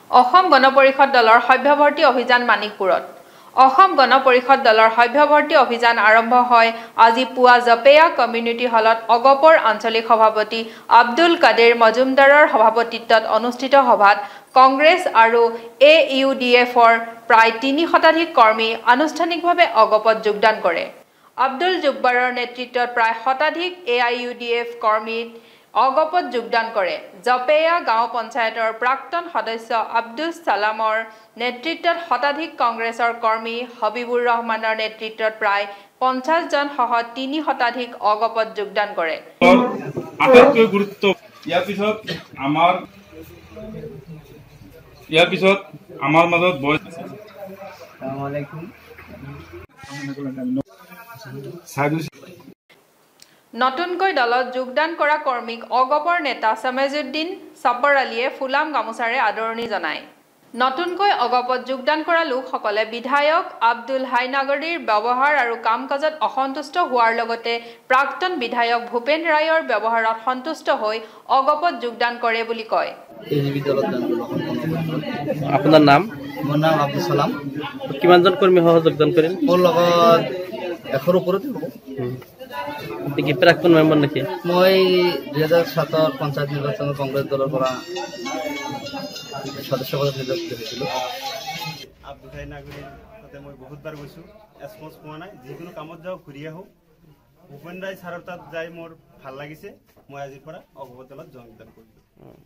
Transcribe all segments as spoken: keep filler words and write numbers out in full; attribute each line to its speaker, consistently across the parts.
Speaker 1: অসম গণ পৰিষদ দলৰ সভ্যভৰ্তি অভিযান মানিকপুৰত অসম গণ পৰিষদ দলৰ সভ্যভৰ্তি অভিযান আৰম্ভ হয় আজি পুৱা জপেয়া কমিউনিটি হলত অগপৰ আঞ্চলিক সভাপতি আব্দুল কাদের মজুমদাৰৰ সভাপতিত্বত অনুষ্ঠিত সভাত কংগ্ৰেছ আৰু এ ইউ ডি এফৰ প্ৰায় তিনি শতাধিক কৰ্মী আনুষ্ঠানিকভাৱে অগপত যোগদান কৰে আব্দুল জুব্বাৰৰ নেতৃত্বত প্ৰায় শতাধিক A I U D F কৰ্মী অগপত যোগদান কৰে জপেয়া গাঁও পঞ্চায়তৰ প্ৰাক্তন সদস্য আব্দুল সালামৰ নেতৃত্বত শতাধিক কংগ্ৰেছৰ কৰ্মী হবিবুৰ ৰহমানৰ নেতৃত্বত প্ৰায় পঞ্চাছ জন সহ তিনি শতাধিক অগপত যোগদান কৰে
Speaker 2: আটাইতকৈ গুৰুত্ব ইয়াৰ পিছত আমাৰ ইয়াৰ পিছত আমাৰ মাজত বয় আসসালামু আলাইকুম
Speaker 1: নতুনকৈ দলত যোগদান কৰা কৰ্মীক অগপৰ নেতা সমেজউদ্দিন সাব্বৰ আলীয়ে ফুলাম গামোচাৰে আদৰণি জনায় নতুনকৈ অগপত যোগদান কৰা লোকসকলে বিধায়ক আব্দুল হাইনাগৰীৰ ব্যৱহাৰ আৰু কাম-কাজত অসন্তুষ্ট হোৱাৰ লগতে প্ৰাক্তন বিধায়ক ভূপেন ৰায়ৰ ব্যৱহাৰত সন্তুষ্ট হৈ অগপত যোগদান কৰে বুলি কয়
Speaker 3: আপোনাৰ নাম
Speaker 4: মোৰ নাম আব্দুল সালাম
Speaker 3: কিমানজন কৰ্মী সহ যোগদান কৰিল
Speaker 4: মোৰ লগত এশৰ ওপৰতে হ'ব
Speaker 3: কি প্ৰাক্তন মেম্বাৰ নেকি
Speaker 4: মই দুই হাজাৰ সাতৰ পঞ্চায়ত নিৰ্বাচনত কংগ্ৰেছ দলৰ পৰা সদস্য পদত নিৰ্বাচিত হৈছিলোঁ
Speaker 5: আব্দুল হাইনাগৰীৰ তাতে মই বহুতবাৰ গৈছোঁ ৰেছপন্স পোৱা নাই যিকোনো কামত যাওঁ ঘূৰি আহোঁ ভূপেন ৰায় ছাৰৰ তাত যাই মোৰ ভাল লাগিছে মই আজিৰ পৰা অগপত দলত যোগদান কৰিলোঁ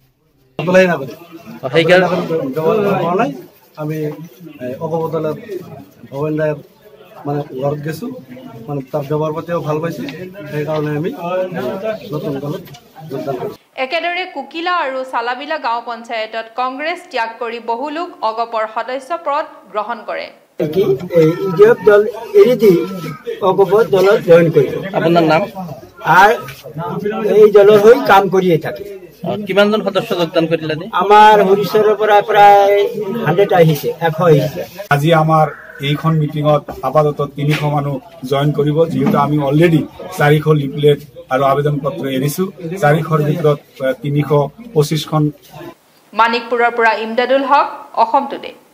Speaker 6: আমি অগপত দলত ভূপেন ৰায়ৰ মানে ঘৰত গেছো মানে তাৰ ব্যৱহাৰ পাতিও ভাল পাইছে সেইকাৰণে আমি নতুন দলত যোগদান কৰিছোঁ
Speaker 1: একেদৰে কুকিলা আৰু সালাবিলা গাঁও পঞ্চায়তত কংগ্ৰেছ ত্যাগ কৰি বহু লোক অগপৰ সদস্য পদ গ্ৰহণ কৰে
Speaker 7: দল এৰি দি অগপত দলত জইন কৰিছে
Speaker 3: আপোনাৰ নাম
Speaker 7: আৰু এই দলৰ হৈ কাম কৰিয়ে থাকে
Speaker 3: কিমানজন সদস্য যোগদান কৰিলে
Speaker 7: আমাৰ হৰিশ্বৰৰ পৰা প্ৰায় হাণ্ড্ৰেড আহিছে এশ আহিছে
Speaker 2: আজি আমাৰ এইখন মিটিঙত আপাতত তিনিশ মানুহ জইন কৰিব যিহেতু আমি অলৰেডি চাৰিশ লিফলেট আৰু আবেদন পত্ৰ এৰিছো চাৰিশৰ ভিতৰত তিনিশ পঁচিছখন
Speaker 1: মানিকপুৰৰ পৰা ইমদাদুল হক অসম টুডে।